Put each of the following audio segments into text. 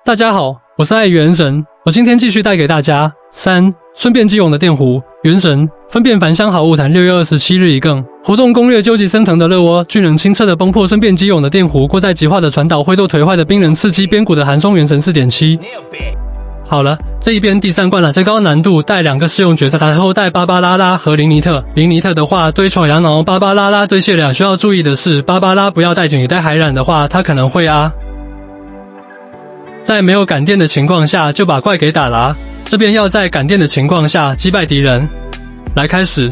大家好，我是爱元神，我今天继续带给大家顺便基隆的电弧元神分辨返乡好物谈6月27日一更活动攻略，究极升腾的热窝，巨人清澈的崩破，顺便基隆的电弧过载极化的传导，挥豆颓坏的冰人，刺激边谷的寒松元神 4.7。好了，这一边第3关了，最高难度带2个试用角色，然后带芭芭拉拉和林尼特。林尼特的话堆闯羊脑，芭芭拉拉堆蟹俩。需要注意的是，芭芭拉不要带菌，带海染的话，它可能会在没有感电的情况下就把怪给打了。这边要在感电的情况下击败敌人。来开始。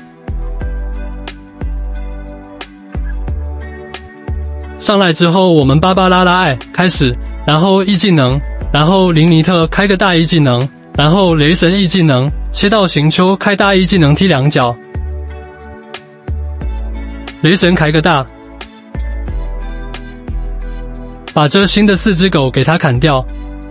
上来之后，我们芭芭拉拉开始，然后 E 技能。然后林尼特开个大 E 技能，然后雷神 E 技能，切到行丘开大 E 技能踢2脚，雷神开个大，把这新的4只狗给他砍掉。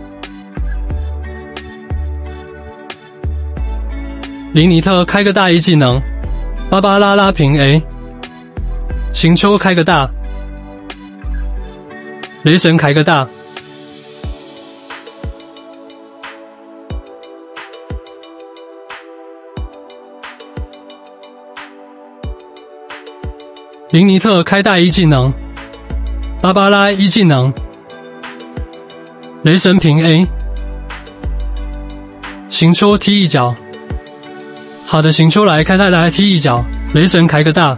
林尼特开个大 E 技能，芭芭拉拉平 A， 行丘开个大，雷神开个大。林尼特开大 E 技能，芭芭拉 E 技能，雷神平 A， 行丘踢1脚。好的，行丘来开大来踢1脚，雷神开个大。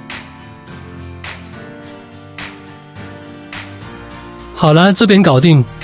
好了，这边搞定。